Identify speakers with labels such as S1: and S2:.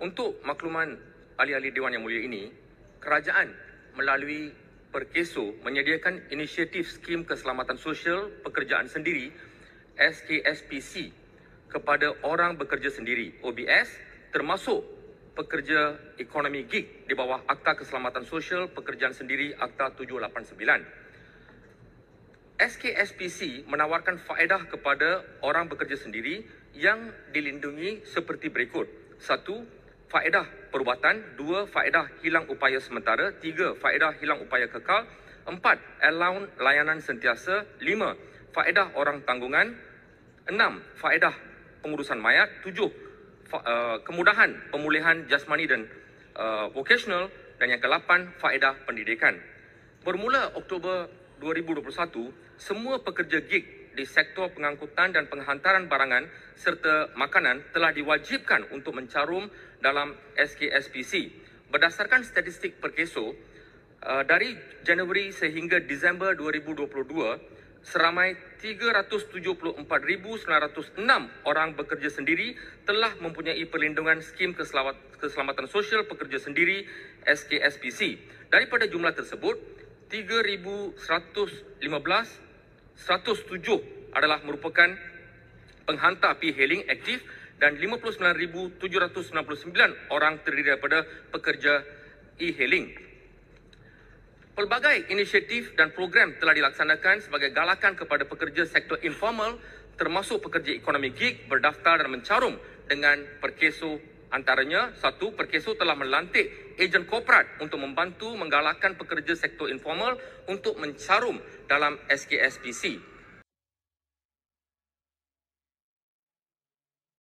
S1: Untuk makluman ahli-ahli Dewan Yang Mulia ini, kerajaan melalui Perkeso menyediakan inisiatif Skim Keselamatan Sosial Pekerjaan Sendiri SKSPC kepada orang bekerja sendiri OBS, termasuk pekerja ekonomi gig di bawah Akta Keselamatan Sosial Pekerjaan Sendiri Akta 789. SKSPC menawarkan faedah kepada orang bekerja sendiri yang dilindungi seperti berikut. 1. Faedah perubatan. 2. Faedah hilang upaya sementara. 3. Faedah hilang upaya kekal. 4. Allowance layanan sentiasa. 5. Faedah orang tanggungan. 6. Faedah pengurusan mayat. 7. Kemudahan pemulihan jasmani dan vocational. Dan yang ke-8, faedah pendidikan. Bermula Oktober 2021, semua pekerja gig di sektor pengangkutan dan penghantaran barangan serta makanan telah diwajibkan untuk mencarum dalam SKSPC. Berdasarkan statistik Perkeso, dari Januari sehingga Disember 2022, seramai 374,906 orang bekerja sendiri telah mempunyai perlindungan Skim Keselamatan Sosial Pekerja Sendiri SKSPC. Daripada jumlah tersebut, 3,107 adalah merupakan penghantar e-hailing aktif dan 59,799 orang terdiri daripada pekerja e-hailing. Pelbagai inisiatif dan program telah dilaksanakan sebagai galakan kepada pekerja sektor informal termasuk pekerja ekonomi gig berdaftar dan mencarum dengan Perkeso. Antaranya, 1. Perkeso telah melantik ejen korporat untuk membantu menggalakkan pekerja sektor informal untuk mencarum dalam SKSPC.